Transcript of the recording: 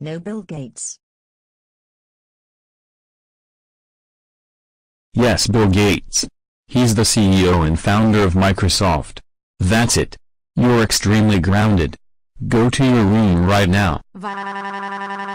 No Bill Gates. Yes, Bill Gates. He's the CEO and founder of Microsoft. That's it. You're extremely grounded. Go to your room right now.